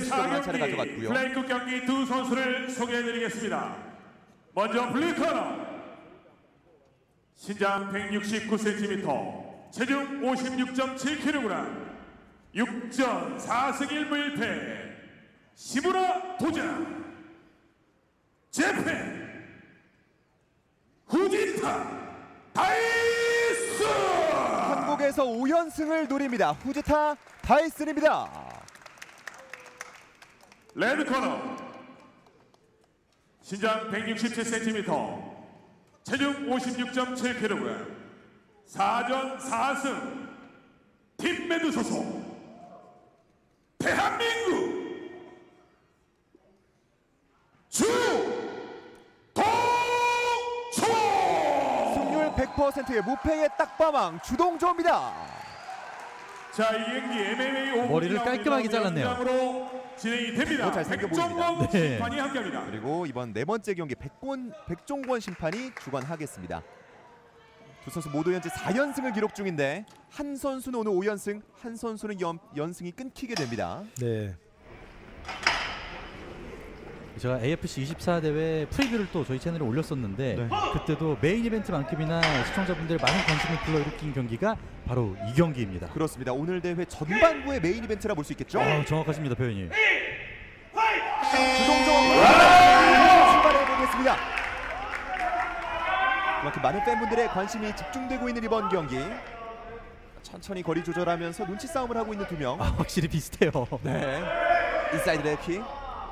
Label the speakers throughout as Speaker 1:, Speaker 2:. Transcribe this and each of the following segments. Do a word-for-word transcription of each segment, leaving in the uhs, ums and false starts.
Speaker 1: 수적으로 한 차례 가져갔고요.
Speaker 2: 플레이크 경기 두 선수를 소개해드리겠습니다. 먼저 블루코너 신장 백육십구 센티미터, 체중 오십육 점 칠 킬로그램, 육 전 사 승 일 무 일 패 시무라 도장 재팬 후지타 다이슨.
Speaker 1: 한국에서 오 연승을 노립니다. 후지타 다이슨입니다.
Speaker 2: 레드코너 신장 백육십칠 센티미터, 체중 오십육 점 칠 킬로그램, 사 전 사 승 팀매드 소속 대한민국 주동조.
Speaker 1: 승률 백 퍼센트의 무패의 딱밤왕 주동조입니다.
Speaker 2: 자, 이 경기 엠엠에이
Speaker 3: 머리를 깔끔하게 잘랐네요.
Speaker 2: 진행이 됩니다.
Speaker 1: 잘 생겨
Speaker 2: 백종원
Speaker 1: 보입니다.
Speaker 3: 네.
Speaker 2: 심판이 함께합니다.
Speaker 1: 그리고 이번 네 번째 경기 백권, 백종권 심판이 주관하겠습니다. 두 선수 모두 현재 사 연승을 기록 중인데 한 선수는 오늘 오 연승, 한 선수는 연, 연승이 끊기게 됩니다.
Speaker 4: 네.
Speaker 3: 제가 에이에프씨 이십사 대회 프리뷰를 또 저희 채널에 올렸었는데
Speaker 1: 네.
Speaker 3: 그때도 메인 이벤트만큼이나 시청자분들의 많은 관심을 불러일으킨 경기가 바로 이 경기입니다.
Speaker 1: 그렇습니다. 오늘 대회 전반부의 메인 이벤트라 볼 수 있겠죠?
Speaker 3: 어, 정확하십니다, 표현이.
Speaker 1: 주동조 출발해 보겠습니다. 그만큼 많은 팬분들의 관심이 집중되고 있는 이번 경기. 천천히 거리 조절하면서 눈치 싸움을 하고 있는 두 명.
Speaker 3: 아, 확실히 비슷해요.
Speaker 1: 네. 인사이드 레키.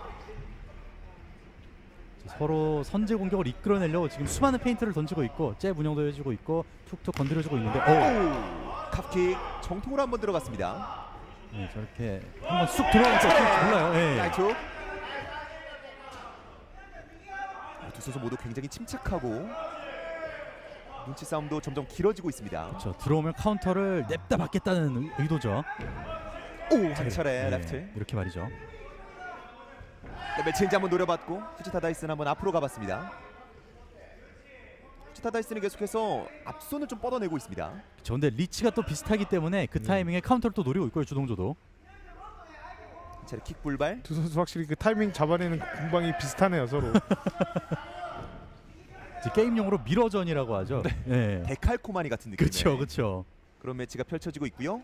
Speaker 3: 서로 선제 공격을 이끌어내려고 지금 수많은 페인트를 던지고 있고 잽 운영도 해주고 있고 툭툭 건드려주고 있는데 오!
Speaker 1: 캅킥 정통으로 한번 들어갔습니다.
Speaker 3: 네, 저렇게 한번 쑥 들어가서 몰라요. 네.
Speaker 1: 라이트. 두 선수 모두 굉장히 침착하고 눈치 싸움도 점점 길어지고 있습니다.
Speaker 3: 그렇죠. 들어오면 카운터를 냅다 받겠다는 의, 의도죠.
Speaker 1: 오! 한 차례
Speaker 3: 네,
Speaker 1: 레프트.
Speaker 3: 이렇게 말이죠.
Speaker 1: 레벨 체인지 한번 노려봤고 후지타 다이슨 한번 앞으로 가봤습니다. 후지타 다이슨은 계속해서 앞손을 좀 뻗어내고 있습니다.
Speaker 3: 그렇죠. 근데 리치가 또 비슷하기 때문에 그 타이밍에 카운터를 또 노리고 있고요. 주동조도.
Speaker 1: 한 차례 킥 불발.
Speaker 4: 두 선수 확실히 그 타이밍 잡아내는 공방이 비슷하네요 서로.
Speaker 3: 게임용으로 미러전이라고 하죠.
Speaker 1: 네.
Speaker 3: 네.
Speaker 1: 데칼코마니 같은 느낌.
Speaker 3: 그렇죠, 그렇죠.
Speaker 1: 그런 매치가 펼쳐지고 있고요.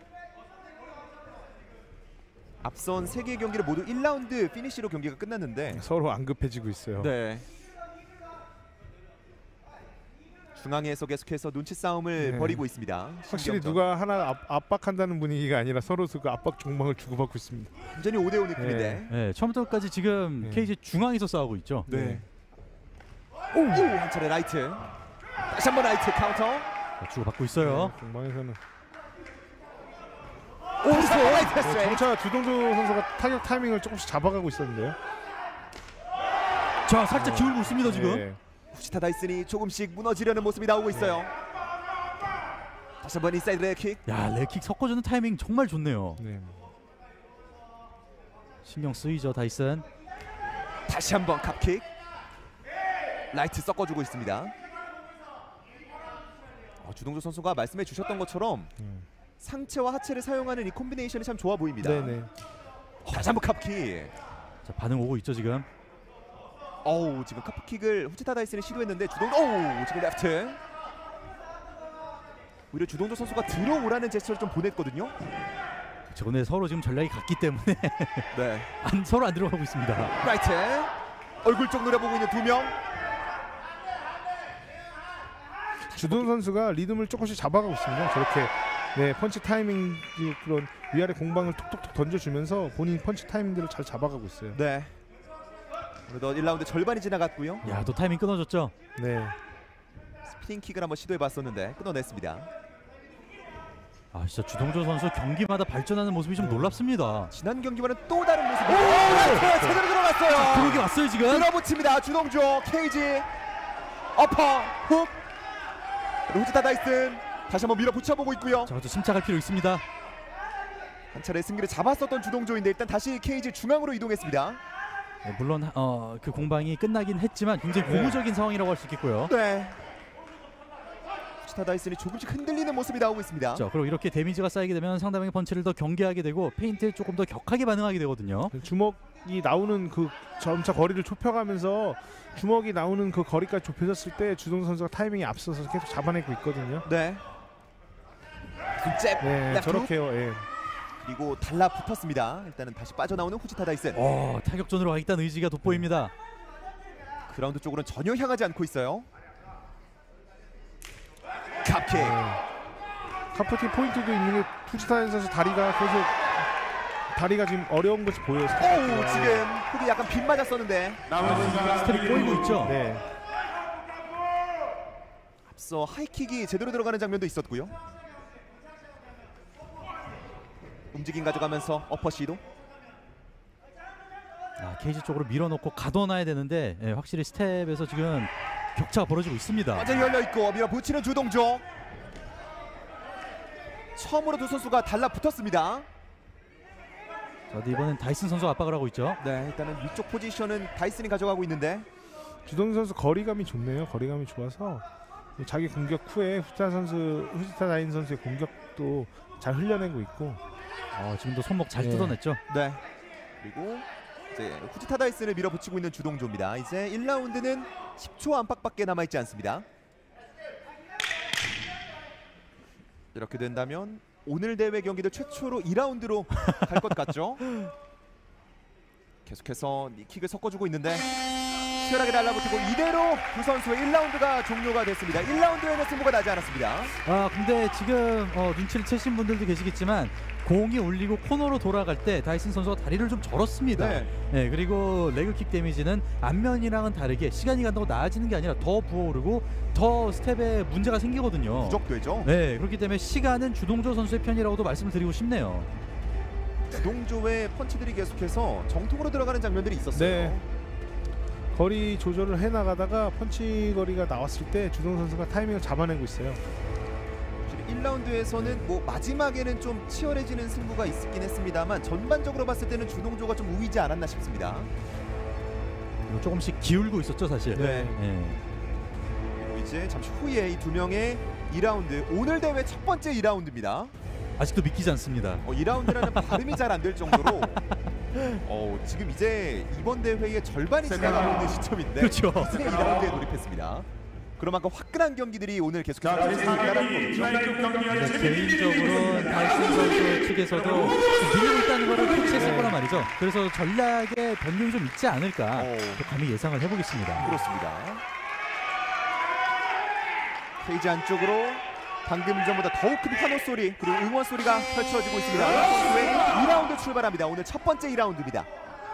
Speaker 1: 앞선 세 개의 경기를 모두 일 라운드 피니시로 경기가 끝났는데
Speaker 4: 서로 안 급해지고 있어요.
Speaker 1: 네. 중앙에서 계속해서 눈치 싸움을
Speaker 4: 네.
Speaker 1: 벌이고 있습니다.
Speaker 4: 확실히
Speaker 1: 신경전.
Speaker 4: 누가 하나 압, 압박한다는 분위기가 아니라 서로 그 압박 종망을 주고받고 있습니다.
Speaker 1: 완전히 오 대 오 느낌인데.
Speaker 3: 네, 처음부터 끝까지 지금
Speaker 4: 네.
Speaker 3: 케이지 중앙에서 싸우고 있죠.
Speaker 1: 네. 오! 한 차례 라이트. 다시 한번 라이트 카운터.
Speaker 3: 자, 주고받고 있어요.
Speaker 4: 네, 공방에서는
Speaker 1: 오! 라이트
Speaker 4: 네,
Speaker 1: 스트레이트.
Speaker 4: 점차 주동조 선수가 타격 타이밍을 조금씩 잡아가고 있었는데요.
Speaker 3: 자, 살짝 기울고 있습니다 지금.
Speaker 4: 네.
Speaker 1: 후지타 다이슨이 조금씩 무너지려는 모습이 나오고 있어요. 다시 한번 인사이드 레킥.
Speaker 3: 야, 레킥 섞어주는 타이밍 정말 좋네요.
Speaker 4: 네.
Speaker 3: 신경 쓰이죠 다이슨.
Speaker 1: 다시 한번 캅킥. 라이트 섞어주고 있습니다. 어, 주동조 선수가 말씀해 주셨던 것처럼
Speaker 4: 음.
Speaker 1: 상체와 하체를 사용하는 이 콤비네이션이 참 좋아 보입니다.
Speaker 4: 네네.
Speaker 1: 다시 한번 캅킥.
Speaker 3: 자, 반응 오고 있죠 지금.
Speaker 1: 어우, 지금 카프킥을 후지타 다이슨이 시도했는데 주동조, 오우, 지금 레프트. 오히려 주동조 선수가 들어오라는 제스처를 좀 보냈거든요.
Speaker 3: 그렇죠. 근데 서로 지금 전략이 같기 때문에
Speaker 1: 네.
Speaker 3: 안, 서로 안 들어가고 있습니다.
Speaker 1: 라이트. 얼굴 쪽 노려보고 있는 두 명.
Speaker 4: 주동 선수가 리듬을 조금씩 잡아가고 있습니다. 저렇게 네 펀치 타이밍 그런 위아래 공방을 톡톡톡 던져주면서 본인 펀치 타이밍들을 잘 잡아가고 있어요.
Speaker 1: 네. 오늘도 일 라운드 절반이 지나갔고요.
Speaker 3: 야, 또 타이밍 끊어졌죠.
Speaker 4: 네.
Speaker 1: 스피닝 킥을 한번 시도해봤었는데 끊어냈습니다.
Speaker 3: 아, 진짜 주동조 선수 경기마다 발전하는 모습이 좀 놀랍습니다.
Speaker 1: 지난 경기와는 또 다른 모습이. 오! 라이트 제대로 들어갔어요.
Speaker 3: 들어오기 왔어요 지금.
Speaker 1: 밀어붙입니다. 주동조 케이지 어퍼 훅. 후지타 다이슨 다시 한번 밀어붙여보고 있고요.
Speaker 3: 자, 또 침착할 필요 있습니다.
Speaker 1: 한 차례 승기를 잡았었던 주동조인데 일단 다시 케이지 중앙으로 이동했습니다.
Speaker 3: 네, 물론 어, 그 공방이 끝나긴 했지만 굉장히 고무적인 상황이라고 할 수 있겠고요.
Speaker 1: 네. 후지타 다이슨이 조금씩 흔들리는 모습이 나오고 있습니다.
Speaker 3: 그렇죠. 그리고 이렇게 데미지가 쌓이게 되면 상대방의 펀치를 더 경계하게 되고 페인트에 조금 더 격하게 반응하게 되거든요.
Speaker 4: 주먹이 나오는 그 점차 거리를 좁혀가면서 주먹이 나오는 그 거리까지 좁혀졌을 때 주동 선수가 타이밍이 앞서서 계속 잡아내고 있거든요.
Speaker 1: 네. 잽,
Speaker 4: 네,
Speaker 1: 레프트 훅.
Speaker 4: 저렇게요. 예.
Speaker 1: 그리고 달라붙었습니다. 일단은 다시 빠져나오는 후지타 다이슨.
Speaker 3: 어, 타격전으로 가겠다는 의지가 돋보입니다.
Speaker 1: 그라운드 쪽으로는 전혀 향하지 않고 있어요. 캅킥.
Speaker 4: 카프팅 포인트도 있는 게 후지타 선수 다리가 계속 다리가 지금 어려운 것이 보여요.
Speaker 1: 오, 지금 훅이 약간 빗 맞았었는데
Speaker 2: 남은 시간
Speaker 3: 스텝이 꼬이고 있죠.
Speaker 4: 네.
Speaker 1: 앞서 하이킥이 제대로 들어가는 장면도 있었고요. 움직임 가져가면서 어퍼 시도.
Speaker 3: 아, 케이지 쪽으로 밀어놓고 가둬놔야 되는데 예, 확실히 스텝에서 지금 격차가 벌어지고 있습니다.
Speaker 1: 완전히 열려있고 밀어붙이는 주동조. 처음으로 두 선수가 달라붙었습니다.
Speaker 3: 자, 근데 이번엔 다이슨 선수가 압박을 하고 있죠.
Speaker 1: 네, 일단은 위쪽 포지션은 다이슨이 가져가고 있는데
Speaker 4: 주동 선수 거리감이 좋네요. 거리감이 좋아서 자기 공격 후에 후지타 선수 후지타 다인 선수의 공격도 잘 흘려내고 있고.
Speaker 3: 어, 지금도 손목 잘
Speaker 4: 네.
Speaker 3: 뜯어냈죠.
Speaker 1: 네. 그리고 이제 후지타 다이슨을 밀어붙이고 있는 주동조입니다. 이제 일 라운드는 십 초 안팎밖에 남아있지 않습니다. 이렇게 된다면 오늘 대회 경기들 최초로 이 라운드로 갈 것 같죠? 계속해서 니킥을 섞어주고 있는데 치열하게 달라붙고 이대로 두 선수의 일 라운드가 종료가 됐습니다. 일 라운드에는 승부가 나지 않았습니다.
Speaker 3: 아, 근데 지금 어, 눈치를 채신 분들도 계시겠지만 공이 울리고 코너로 돌아갈 때 다이슨 선수가 다리를 좀 절었습니다.
Speaker 1: 네.
Speaker 3: 네, 그리고 레그킥 데미지는 앞면이랑은 다르게 시간이 간다고 나아지는 게 아니라 더 부어오르고 더 스텝에 문제가 생기거든요.
Speaker 1: 부족되죠?
Speaker 3: 네, 그렇기 때문에 시간은 주동조 선수의 편이라고도 말씀을 드리고 싶네요.
Speaker 1: 주동조의 펀치들이 계속해서 정통으로 들어가는 장면들이 있었어요.
Speaker 4: 네. 거리 조절을 해나가다가 펀치 거리가 나왔을 때 주동 선수가 타이밍을 잡아내고 있어요.
Speaker 1: 일 라운드에서는 뭐 마지막에는 좀 치열해지는 승부가 있긴 했습니다만 전반적으로 봤을 때는 주동조가 좀 우위지 않았나 싶습니다.
Speaker 3: 그리고 조금씩 기울고 있었죠, 사실.
Speaker 1: 네.
Speaker 3: 네.
Speaker 1: 그리고 이제 잠시 후에 이 두 명의 이 라운드, 오늘 대회 첫 번째 이 라운드입니다.
Speaker 3: 아직도 믿기지 않습니다.
Speaker 1: 어, 이 라운드라는 발음이 잘 안 될 정도로 어, 지금 이제 이번 대회의 절반이 지나가고 있는 시점인데
Speaker 3: 그렇죠.
Speaker 1: 이제 이 라운드에 돌입했습니다. 그만큼 화끈한 경기들이 오늘 계속해서
Speaker 2: 자,
Speaker 1: 펼쳐지고 있다는
Speaker 2: 제삼
Speaker 1: 거죠.
Speaker 2: 이마이급 경기하는
Speaker 3: 네, 개인적으로 다이슨 선수 측에서도 밀고 있다는 것을 캐치했을 거란 말이죠. 그래서 전략에 변경이 좀 있지 않을까
Speaker 1: 어.
Speaker 3: 또 감히 예상을 해보겠습니다.
Speaker 1: 그렇습니다. 케이지 안쪽으로 방금 전보다 더욱 큰 환호 소리 그리고 응원 소리가 펼쳐지고 있습니다. 선수의 이 라운드 출발합니다. 오늘 첫 번째 이 라운드입니다.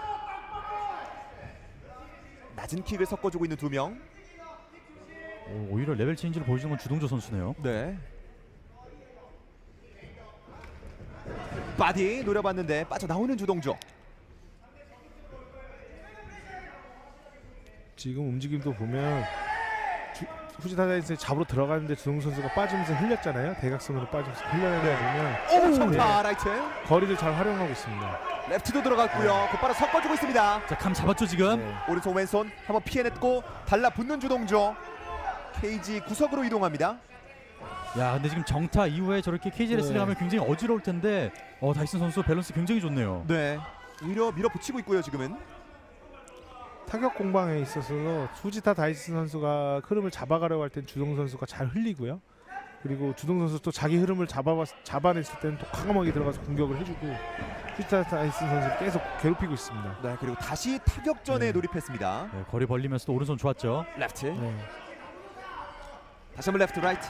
Speaker 1: 낮은 킥을 섞어주고 있는 두 명.
Speaker 3: 오, 오히려 레벨 체인지를 보여주는 건 주동조 선수네요.
Speaker 1: 네. 바디 노려봤는데 빠져나오는 주동조.
Speaker 4: 지금 움직임도 보면 주, 후지타 다이슨이 잡으러 들어가는데 주동 선수가 빠지면서 흘렸잖아요. 대각선으로 빠지면서 흘려내다 보면
Speaker 1: 오, 정타
Speaker 4: 네.
Speaker 1: 라이트.
Speaker 4: 거리를 잘 활용하고 있습니다.
Speaker 1: 레프트도 들어갔고요. 곧바로 섞어주고 있습니다.
Speaker 3: 자, 감 잡았죠 지금.
Speaker 4: 네.
Speaker 1: 오른손 왼손 한번 피해냈고 달라붙는 주동조. 케이지 구석으로 이동합니다.
Speaker 3: 야, 근데 지금 정타 이후에 저렇게 케이지 레슬링
Speaker 4: 네.
Speaker 3: 하면 굉장히 어지러울 텐데 어, 다이슨 선수 밸런스 굉장히 좋네요.
Speaker 1: 네. 오히려 밀어붙이고 있고요 지금은.
Speaker 4: 타격 공방에 있어서 후지타 다이슨 선수가 흐름을 잡아가려고 할 땐 주동 선수가 잘 흘리고요. 그리고 주동 선수 또 자기 흐름을 잡아 잡아냈을 때는 또 과감하게 들어가서 공격을 해주고 후지타 다이슨 선수를 계속 괴롭히고 있습니다.
Speaker 1: 네, 그리고 다시 타격전에
Speaker 4: 네.
Speaker 1: 돌입했습니다.
Speaker 3: 네, 거리 벌리면서도 오른손 좋았죠.
Speaker 1: 레프트.
Speaker 4: 네.
Speaker 1: 다시 한번 레프트 라이트.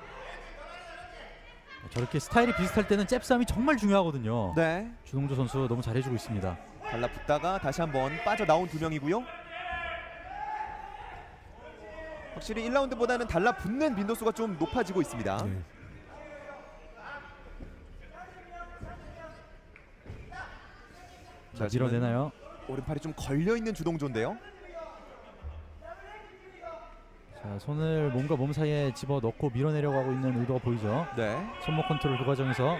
Speaker 3: 저렇게 스타일이 비슷할 때는 잽 싸움이 정말 중요하거든요.
Speaker 1: 네.
Speaker 3: 주동조 선수 너무 잘해주고 있습니다.
Speaker 1: 달라붙다가 다시 한번 빠져나온 두 명이고요. 확실히 일 라운드보다는 달라붙는 빈도수가 좀 높아지고 있습니다.
Speaker 4: 네.
Speaker 3: 자, 밀어내나요?
Speaker 1: 오른팔이 좀 걸려있는 주동조인데요.
Speaker 3: 자, 손을 몸과 몸 사이에 집어넣고 밀어내려고 하고 있는 의도가 보이죠.
Speaker 1: 네.
Speaker 3: 손목 컨트롤 그 과정에서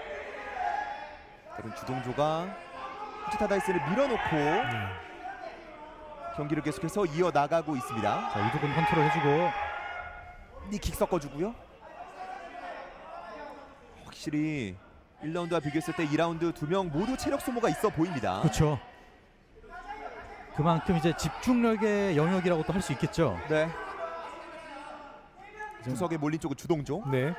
Speaker 1: 다른 주동조가 후지타 다이슨을 밀어놓고
Speaker 4: 네.
Speaker 1: 경기를 계속해서 이어나가고 있습니다.
Speaker 3: 자, 이두근 컨트롤 해주고
Speaker 1: 니킥 섞어주고요. 확실히 일 라운드와 비교했을 때 이 라운드 두 명 모두 체력 소모가 있어 보입니다.
Speaker 3: 그렇죠. 그만큼 이제 집중력의 영역이라고 또 할 수 있겠죠.
Speaker 1: 네. 투석에 몰린 쪽은 주동조.
Speaker 4: 네.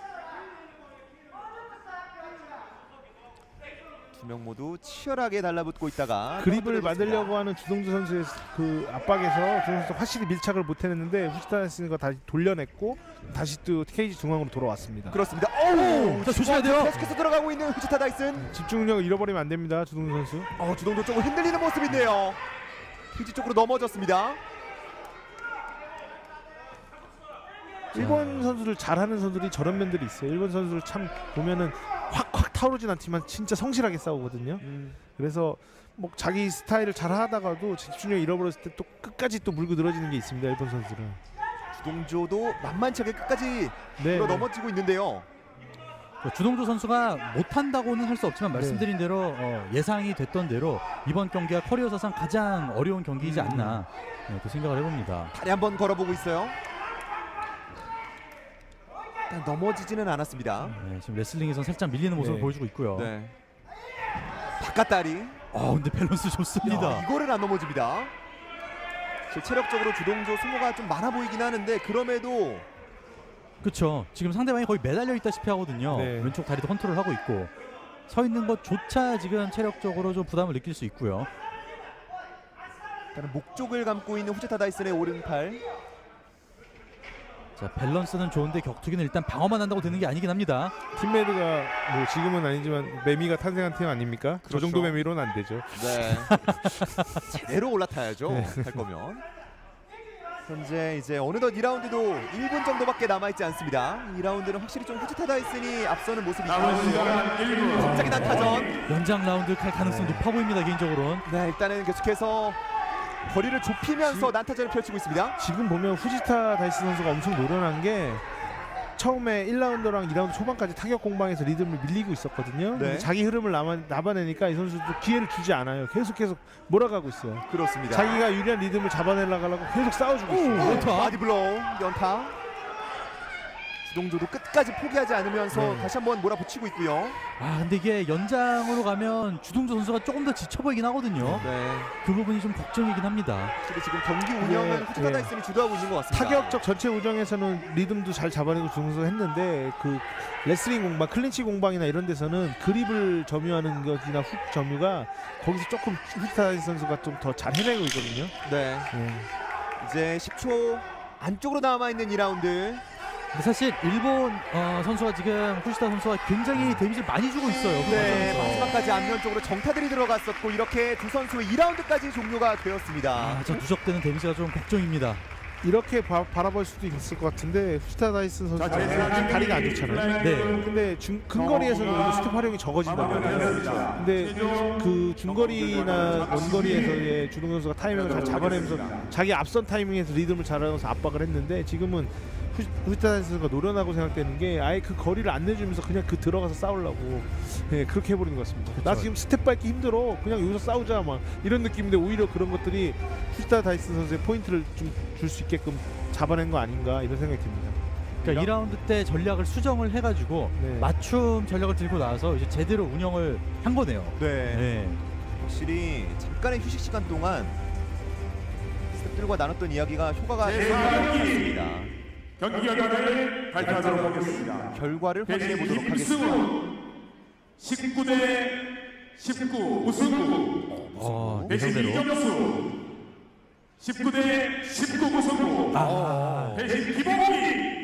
Speaker 1: 두 명 모두 치열하게 달라붙고 있다가
Speaker 4: 그립을
Speaker 1: 떨어뜨려졌습니다.
Speaker 4: 만들려고 하는 주동주 선수의 그 압박에서 주동주 선수 확실히 밀착을 못해냈는데 후지타 다이슨스가 다시 돌려냈고 다시 또 케이지 중앙으로 돌아왔습니다.
Speaker 1: 그렇습니다. 어우,
Speaker 3: 자, 조심해야 돼요.
Speaker 1: 계속해서 들어가고 있는 후지타 다이슨.
Speaker 4: 집중력을 잃어버리면 안 됩니다, 주동주 선수.
Speaker 1: 어, 주동조 쪽으로 흔들리는 모습인데요. 피지 쪽으로 넘어졌습니다.
Speaker 4: 일본 선수를 잘하는 선수들이 저런 면들이 있어요. 일본 선수를 참 보면은 확확 타오르진 않지만 진짜 성실하게 싸우거든요.
Speaker 1: 음.
Speaker 4: 그래서 뭐 자기 스타일을 잘 하다가도 집중력 잃어버렸을 때 또 끝까지 또 물고 늘어지는 게 있습니다. 일본 선수들은.
Speaker 1: 주동조도 만만치 않게 끝까지
Speaker 4: 네.
Speaker 1: 물어 넘어지고 있는데요.
Speaker 3: 주동조 선수가 못한다고는 할 수 없지만
Speaker 4: 네.
Speaker 3: 말씀드린 대로 어, 예상이 됐던 대로 이번 경기가 커리어 사상 가장 어려운 경기이지
Speaker 4: 음.
Speaker 3: 않나 네, 또 생각을 해봅니다.
Speaker 1: 다리 한번 걸어보고 있어요. 일단 넘어지지는 않았습니다.
Speaker 3: 네, 지금 레슬링에선 살짝 밀리는 모습을
Speaker 4: 네.
Speaker 3: 보여주고 있고요.
Speaker 1: 네. 바깥 다리.
Speaker 3: 아 근데 밸런스 좋습니다.
Speaker 1: 야, 이거를 안 넘어집니다. 체력적으로 주동조 소모가 좀 많아 보이긴 하는데 그럼에도
Speaker 3: 그렇죠. 지금 상대방이 거의 매달려 있다시피 하거든요.
Speaker 4: 네.
Speaker 3: 왼쪽 다리도 컨트롤하고 있고 서 있는 것조차 지금 체력적으로 좀 부담을 느낄 수 있고요.
Speaker 1: 일단은 목쪽을 감고 있는 후지타 다이슨의 오른팔.
Speaker 3: 자 밸런스는 좋은데 격투기는 일단 방어만 한다고 되는 게 아니긴 합니다.
Speaker 4: 팀메드가 뭐 지금은 아니지만 매미가 탄생한 팀 아닙니까? 저
Speaker 1: 그렇죠.
Speaker 4: 정도 매미로는 안 되죠.
Speaker 1: 네. 제대로 올라타야죠.
Speaker 4: 네.
Speaker 1: 할 거면. 현재 이제 어느덧 이 라운드도 일 분 정도밖에 남아있지 않습니다. 이 라운드는 확실히 좀 후지타 다이슨이 앞서는 모습이
Speaker 2: 남은
Speaker 1: 있고요.
Speaker 2: 시간 일 분.
Speaker 1: 갑자기 난타전.
Speaker 3: 연장 라운드 갈 가능성
Speaker 1: 네.
Speaker 3: 높아 보입니다 개인적으로는.
Speaker 1: 네, 일단은 계속해서 거리를 좁히면서 난타전을 펼치고 있습니다.
Speaker 4: 지금 보면 후지타 다이슨 선수가 엄청 노련한 게 처음에 일 라운드랑 이 라운드 초반까지 타격 공방에서 리듬을 밀리고 있었거든요.
Speaker 1: 네.
Speaker 4: 근데 자기 흐름을 남아, 나봐내니까 이 선수도 기회를 주지 않아요. 계속 계속 몰아가고 있어요.
Speaker 1: 그렇습니다.
Speaker 4: 자기가 유리한 리듬을 잡아내려고 하려고 계속 싸워주고 있어요.
Speaker 3: 연타.
Speaker 1: 바디블로우 연타. 주동조도 끝까지 포기하지 않으면서
Speaker 4: 네.
Speaker 1: 다시 한번 몰아붙이고 있고요.
Speaker 3: 아 근데 이게 연장으로 가면 주동조 선수가 조금 더 지쳐 보이긴 하거든요.
Speaker 1: 네.
Speaker 3: 그 부분이 좀 걱정이긴 합니다.
Speaker 1: 확실히 지금 경기 운영은
Speaker 4: 네,
Speaker 1: 후지타
Speaker 4: 네.
Speaker 1: 다이슨이 주도하고 있는 것 같습니다.
Speaker 4: 타격적 전체 우정에서는 리듬도 잘 잡아내고 중수가 했는데 그 레슬링 공방, 클린치 공방이나 이런 데서는 그립을 점유하는 것이나 훅 점유가 거기서 조금 후지타 다이슨 선수가 좀 더 잘 해내고 있거든요.
Speaker 1: 네.
Speaker 4: 네.
Speaker 1: 이제 십 초 안쪽으로 남아있는 이 라운드.
Speaker 3: 근데 사실 일본 어, 선수가 지금 후시타 선수가 굉장히 데미지를 많이 주고 있어요. 그
Speaker 1: 네,
Speaker 3: 과정에서.
Speaker 1: 마지막까지 앞면 쪽으로 정타들이 들어갔었고 이렇게 두 선수의 이 라운드까지 종료가 되었습니다.
Speaker 3: 아, 저 누적되는 데미지가 좀 걱정입니다.
Speaker 4: 이렇게 바, 바라볼 수도 있을 것 같은데 후지타 다이슨 선수가
Speaker 2: 자, 제일
Speaker 4: 다리가 안 좋잖아요.
Speaker 3: 네.
Speaker 4: 근데 중, 근거리에서는 오히려 스텝 활용이 적어진단 말이에요. 근데 그 중거리나 원거리에서의 주동 선수가 타이밍을 잘 잡아내면서 자기 앞선 타이밍에서 리듬을 잘하면서 압박을 했는데 지금은 후- 후지타 다이슨 선수가 노련하고 생각되는 게 아예 그 거리를 안 내주면서 그냥 그 들어가서 싸우려고 네, 그렇게 해버리는 것 같습니다. 나 지금 스텝 밟기 힘들어 그냥 여기서 싸우자 막 이런 느낌인데 오히려 그런 것들이 후지타 다이슨 선수의 포인트를 좀 줄 수 있게끔 잡아낸 거 아닌가 이런 생각이 듭니다.
Speaker 3: 그러니까 이 라운드 때 전략을 수정을 해가지고
Speaker 4: 네.
Speaker 3: 맞춤 전략을 들고 나와서 이제 제대로 운영을 한 거네요.
Speaker 1: 네.
Speaker 3: 네.
Speaker 1: 확실히 잠깐의 휴식 시간 동안 스태프들과 나눴던 이야기가 효과가
Speaker 2: 네,
Speaker 1: 있습니다.
Speaker 2: 경기 결과를 발표하도록 하겠습니다.
Speaker 1: 결과를 확인해 보도록 하겠습니다.
Speaker 2: 임승우 십구 대 십구 우승부,
Speaker 3: 어,
Speaker 2: 대신
Speaker 3: 예상대로.
Speaker 2: 이점수 십구 대 십구 우승부,
Speaker 3: 아,
Speaker 2: 대신 기범이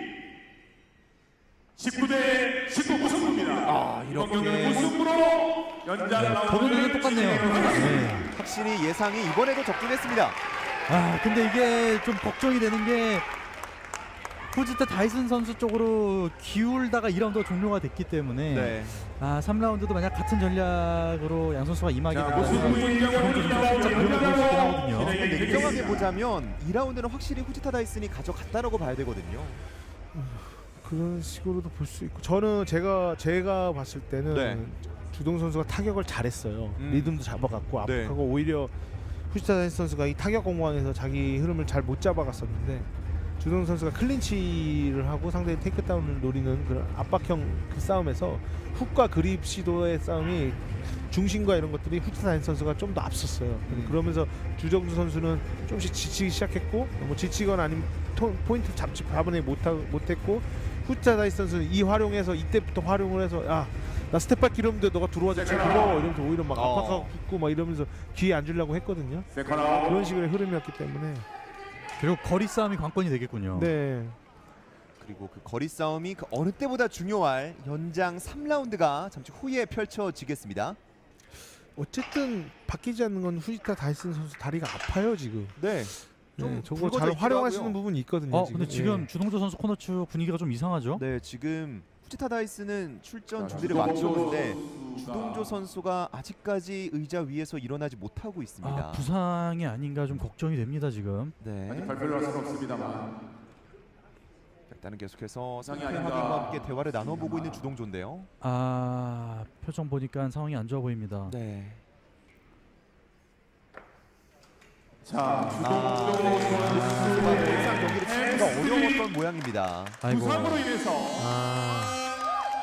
Speaker 2: 십구 대 십구 우승부입니다.
Speaker 1: 아,
Speaker 2: 이번
Speaker 1: 이렇게
Speaker 2: 경기는 우승부로 연장
Speaker 3: 네, 보는 눈은
Speaker 2: 라운드를
Speaker 3: 똑같네요.
Speaker 2: 진행하겠습니다.
Speaker 3: 네.
Speaker 1: 확실히 예상이 이번에도 적중했습니다.
Speaker 3: 아 근데 이게 좀 걱정이 되는 게 후지타 다이슨 선수 쪽으로 기울다가 이 라운드가 종료가 됐기 때문에
Speaker 1: 네.
Speaker 3: 아 삼 라운드도 만약 같은 전략으로 양 선수가 임하게
Speaker 2: 자,
Speaker 3: 되면
Speaker 2: 우승부 인정을
Speaker 3: 살짝 그런 거 보일 수 있긴 하거든요.
Speaker 1: 근데
Speaker 2: 진행해
Speaker 1: 냉정하게 보자면 이 라운드는 확실히 후지타 다이슨이 가져갔다라고 봐야 되거든요.
Speaker 4: 그런 식으로도 볼 수 있고 저는 제가 제가 봤을 때는
Speaker 1: 네.
Speaker 4: 주동 선수가 타격을 잘했어요.
Speaker 1: 음.
Speaker 4: 리듬도 잡아갔고
Speaker 1: 네.
Speaker 4: 압박하고 오히려 후지타 다이슨 선수가 이 타격 공방에서 자기 흐름을 잘 못 잡아갔었는데 주동 선수가 클린치를 하고 상대의 테이크다운을 노리는 그런 압박형 그 싸움에서 훅과 그립 시도의 싸움이 중심과 이런 것들이 후지타 다이슨 선수가 좀 더 앞섰어요.
Speaker 1: 음.
Speaker 4: 그러면서 주정수 선수는 조금씩 지치기 시작했고 뭐 지치거나 아니면 토, 포인트 잡지 잡아내 못하, 못했고 후지타 다이슨 선수는 이 활용해서 이때부터 활용을 해서 야 나 스텝백 기르는데 너가 들어와서 잘 고마워 이러면서 오히려 막
Speaker 1: 어.
Speaker 4: 압박하고 붙고 막 이러면서 기회 안 주려고 했거든요.
Speaker 2: 세컨 아웃.
Speaker 4: 그런 식의 흐름이었기 때문에
Speaker 3: 그리고 거리 싸움이 관건이 되겠군요.
Speaker 4: 네.
Speaker 1: 그리고 그 거리 싸움이 그 어느 때보다 중요할 연장 삼 라운드가 잠시 후에 펼쳐지겠습니다.
Speaker 4: 어쨌든 바뀌지 않는 건 후지타 다이슨 선수 다리가 아파요 지금.
Speaker 1: 네.
Speaker 4: 네,
Speaker 1: 좀
Speaker 4: 저거
Speaker 1: 붉어져
Speaker 4: 잘
Speaker 1: 있기도
Speaker 4: 활용하시는
Speaker 1: 하고요.
Speaker 4: 부분이 있거든요.
Speaker 3: 어,
Speaker 4: 지금.
Speaker 3: 근데 지금
Speaker 4: 예.
Speaker 3: 주동조 선수 코너 측 분위기가 좀 이상하죠?
Speaker 1: 네, 지금 후지타 다이슨은 출전
Speaker 2: 자,
Speaker 1: 준비를
Speaker 2: 주동조
Speaker 1: 마쳤는데
Speaker 2: 선수가
Speaker 1: 주동조 선수가 아직까지 의자 위에서 일어나지 못하고 있습니다.
Speaker 3: 아, 부상이 아닌가 좀 걱정이 됩니다 지금.
Speaker 1: 네.
Speaker 2: 아직 발표를 할 수는 없습니다만
Speaker 1: 일단은 계속해서
Speaker 2: 부상이
Speaker 1: 상태
Speaker 2: 아닌가.
Speaker 1: 확인과 함께 대화를 나눠보고 있는 주동조인데요.
Speaker 3: 아, 표정 보니까 상황이 안 좋아 보입니다.
Speaker 1: 네.
Speaker 2: 자
Speaker 1: 아,
Speaker 2: 주동조
Speaker 1: 선수가 더 이상 경기를 치기가
Speaker 2: 선수가
Speaker 1: 어려웠던 모양입니다.
Speaker 3: 아이고.
Speaker 2: 부상으로 인해서
Speaker 4: 아,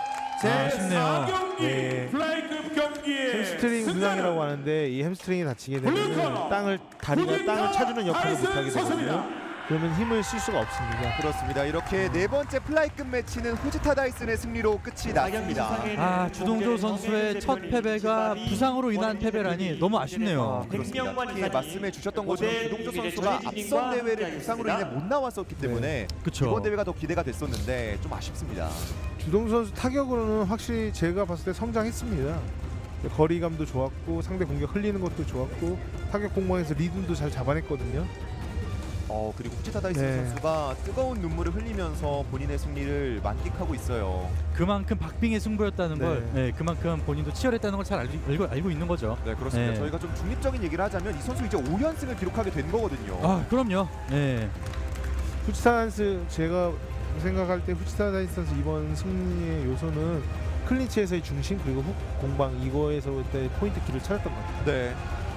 Speaker 3: 아쉽네요.
Speaker 2: 제사 경기
Speaker 4: 예.
Speaker 2: 플라이급 경기에
Speaker 4: 햄스트링 부상이라고 하는데 이 햄스트링이 다치게 되면
Speaker 2: 블루커너,
Speaker 4: 땅을 다리가 땅을 찾는 역할을
Speaker 2: 다이슨
Speaker 4: 못하게 되거든요.
Speaker 2: 선수입니다.
Speaker 4: 그러면 힘을 쓸 수가 없습니다.
Speaker 1: 그렇습니다. 이렇게 네 번째 플라이급 매치는 후지타 다이슨의 승리로 끝이 났습니다.
Speaker 3: 아, 주동조 선수의 첫 패배가 부상으로 인한 패배라니 너무 아쉽네요.
Speaker 1: 그렇습니다. 특히 말씀해 주셨던 것처럼 주동조 선수가 앞선 대회를 부상으로 인해 못 나왔었기 때문에
Speaker 3: 그쵸.
Speaker 1: 이번 대회가 더 기대가 됐었는데 좀 아쉽습니다.
Speaker 4: 주동 선수 타격으로는 확실히 제가 봤을 때 성장했습니다. 거리감도 좋았고 상대 공격 흘리는 것도 좋았고 타격 공방에서 리듬도 잘 잡아냈거든요.
Speaker 1: 어 그리고 후지타 다이슨
Speaker 4: 네.
Speaker 1: 선수가 뜨거운 눈물을 흘리면서 본인의 승리를 만끽하고 있어요.
Speaker 3: 그만큼 박빙의 승부였다는
Speaker 4: 네.
Speaker 3: 걸, 네, 그만큼 본인도 치열했다는 걸 잘 알고, 알고 있는 거죠.
Speaker 1: 네 그렇습니다.
Speaker 3: 네.
Speaker 1: 저희가 좀 중립적인 얘기를 하자면 이 선수 이제 오 연승을 기록하게 된 거거든요.
Speaker 3: 아, 그럼요. 네.
Speaker 4: 후지타 다이슨 제가 생각할 때 후지타 다이슨 선수 이번 승리의 요소는 클린치에서의 중심 그리고 훅 공방 이거에서 그때 포인트 길을 찾았던 것 같아요.
Speaker 1: 네.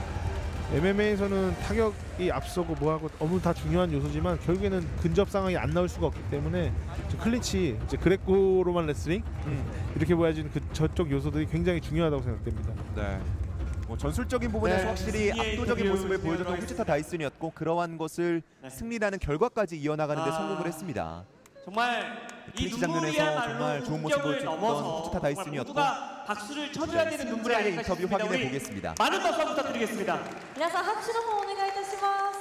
Speaker 4: 엠엠에이에서는 타격이 앞서고 뭐하고 너무 다 중요한 요소지만 결국에는 근접 상황이 안 나올 수가 없기 때문에 저 클린치 이제 그레코로만 레슬링
Speaker 1: 음.
Speaker 4: 이렇게 보여진 그 저쪽 요소들이 굉장히 중요하다고 생각됩니다.
Speaker 1: 네. 뭐 전술적인 부분에서
Speaker 5: 네,
Speaker 1: 확실히
Speaker 5: 승리의
Speaker 1: 압도적인
Speaker 5: 인터뷰
Speaker 1: 모습을 보여줬던
Speaker 5: 진행하도록
Speaker 1: 후지타 다이슨이었고 그러한 것을
Speaker 5: 네.
Speaker 1: 승리라는 결과까지 이어나가는 데
Speaker 5: 아.
Speaker 1: 성공을 했습니다.
Speaker 5: 정말 이
Speaker 1: 클린치 장면에서
Speaker 5: 눈물이야말로
Speaker 1: 정말 좋은 모습을
Speaker 5: 우격을
Speaker 1: 보여줬던
Speaker 5: 넘어서
Speaker 1: 후지타
Speaker 5: 정말
Speaker 1: 다이슨이었고
Speaker 5: 모두가 박수를 쳐줘야 되는 눈물이
Speaker 1: 승자의
Speaker 5: 아닐까
Speaker 1: 인터뷰
Speaker 5: 싶습니다.
Speaker 1: 확인해
Speaker 5: 우리
Speaker 1: 보겠습니다.
Speaker 5: 많은 박수 한번 부탁드리겠습니다.
Speaker 6: 皆さん拍手の方お願いいたします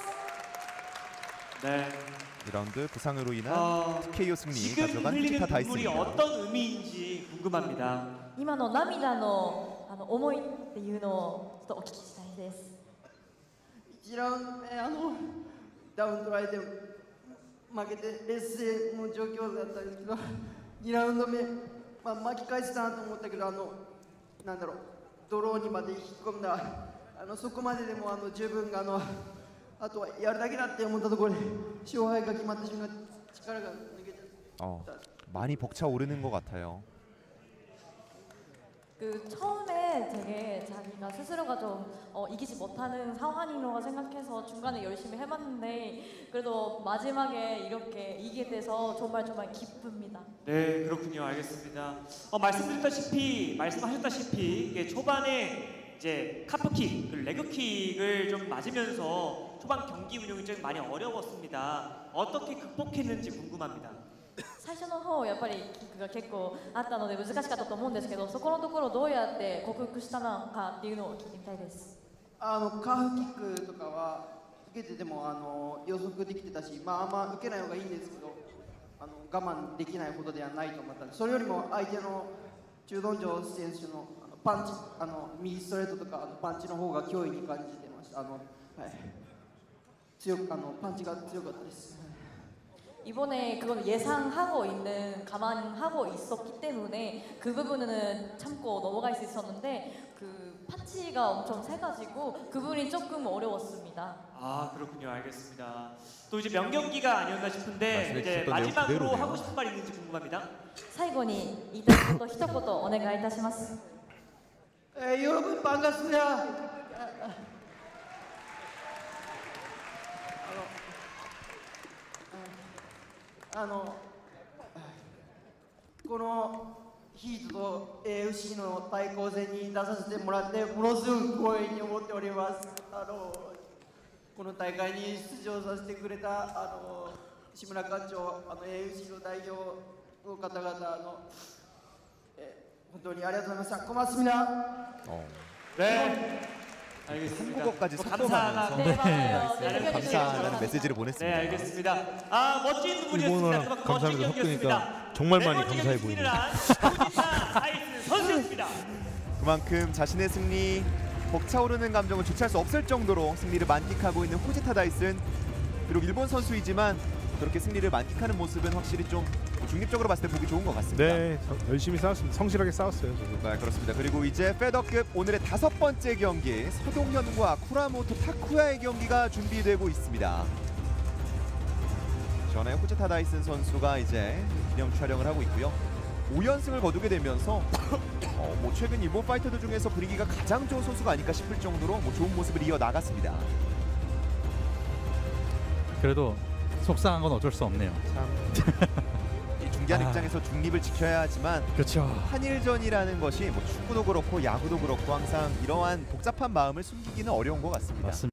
Speaker 5: 네.
Speaker 1: 이 라운드 부상으로 인한
Speaker 5: 어,
Speaker 1: 티케이오 승리
Speaker 5: 지금
Speaker 1: 가져간
Speaker 5: 흘리는
Speaker 1: 후지타
Speaker 5: 눈물이
Speaker 1: 다이슨입니다.
Speaker 5: 어떤 의미인지 궁금합니다.
Speaker 6: 今の涙のあの思いっていうのをちょっとお聞きしたいです。
Speaker 7: いちラウンド目あのダウン取られて負けて劣勢の状況だったんですけどにラウンド目、まあ、巻き返したなと思ったけどあのなんだろうドローにまで引き込んだあのそこまででもあの十分あのあとはやるだけだって思ったところで勝敗が決まった瞬間力が抜けて
Speaker 1: 어, 많이 벅차오르는 것 같아요.
Speaker 6: 그 처음에 되게 자기가 스스로가 좀 어, 이기지 못하는 상황이라고 생각해서 중간에 열심히 해봤는데 그래도 마지막에 이렇게 이기게 돼서 정말 정말 기쁩니다.
Speaker 5: 네, 그렇군요. 알겠습니다. 어, 말씀드렸다시피 말씀하셨다시피 이게 초반에 이제 카프킥, 그리고 레그킥을 좀 맞으면서 초반 경기 운영이 좀 많이 어려웠습니다. 어떻게 극복했는지 궁금합니다.
Speaker 6: 最初の方やっぱりキックが結構あったので難しかったと思うんですけどそこのところどうやって克服したのかっていうのを聞いてみたいです。
Speaker 7: あのカーフキックとかは受けててもあの予測できてたし、まあ、あんま受けない方がいいんですけどあの我慢できないほどではないと思ったんでそれよりも相手の中ドンジョ選手のあのパンチあの右ストレートとかあのパンチの方が脅威に感じてましたあの、はい、強くあのパンチが強かったです。
Speaker 6: 이번에 그건 예상하고 있는 감안하고 있었기 때문에 그 부분은 참고 넘어갈 수 있었는데 그 파치가 엄청 세가지고 그 부분이 조금 어려웠습니다.
Speaker 5: 아, 그렇군요. 알겠습니다. 또 이제 명경기가 아니었나 싶은데 이제
Speaker 1: 말씀해주셨던 내용
Speaker 5: 마지막으로
Speaker 1: 그대로네요.
Speaker 5: 하고 싶은 말 있는지 궁금합니다.
Speaker 6: 最後に言いたいこと一言お願いいたします。
Speaker 7: 에, 여러분 반갑습니다. あのこのヒートと エーエフシー の対抗戦に出させてもらってものすごく光栄に思っております。あのこの大会に出場させてくれたあの志村館長、あの エーエフシー の代表の方々あの、え本当にありがとうございました。고맙습니다。
Speaker 1: 어,
Speaker 5: 네. 알겠습니다.
Speaker 1: 한국어까지
Speaker 5: 뭐
Speaker 1: 섞어가면서
Speaker 6: 네, 맞아요. 네,
Speaker 1: 네,
Speaker 6: 네,
Speaker 1: 감사하다는
Speaker 6: 네.
Speaker 1: 메시지를
Speaker 5: 네,
Speaker 1: 보냈습니다.
Speaker 5: 알겠습니다. 아, 멋진 분이었습니다.
Speaker 4: 일본어랑
Speaker 5: 그만큼 멋진
Speaker 4: 감사합니다
Speaker 5: 경기였습니다.
Speaker 4: 섞으니까 정말
Speaker 5: 네
Speaker 4: 많이
Speaker 5: 번째
Speaker 4: 감사해
Speaker 5: 경기
Speaker 4: 보이네요.
Speaker 5: 승리를 한 후지타 다이슨 선수였습니다.
Speaker 1: 그만큼 자신의 승리, 벅차오르는 감정을 주체할 수 없을 정도로 승리를 만끽하고 있는 후지타 다이슨. 비록 일본 선수이지만 그렇게 승리를 만끽하는 모습은 확실히 좀 중립적으로 봤을 때 보기 좋은 것 같습니다.
Speaker 4: 네, 성- 열심히 싸웠습니다. 성실하게 싸웠어요. 저도.
Speaker 1: 네, 그렇습니다. 그리고 이제 페더급 오늘의 다섯 번째 경기 서동현과 쿠라모토 타쿠야의 경기가 준비되고 있습니다. 전에 후지타 다이슨 선수가 이제 기념 촬영을 하고 있고요. 오 연승을 거두게 되면서 어, 뭐 최근 일본 파이터들 중에서 분위기가 가장 좋은 선수가 아닐까 싶을 정도로 뭐 좋은 모습을 이어 나갔습니다.
Speaker 3: 그래도 속상한 건 어쩔 수 없네요.
Speaker 1: 이 중계하는
Speaker 3: 아.
Speaker 1: 입장에서 중립을 지켜야 하지만
Speaker 3: 그렇죠.
Speaker 1: 한일전이라는 것이 뭐 축구도 그렇고 야구도 그렇고 항상 이러한 복잡한 마음을 숨기기는 어려운 것 같습니다.
Speaker 3: 맞습니다.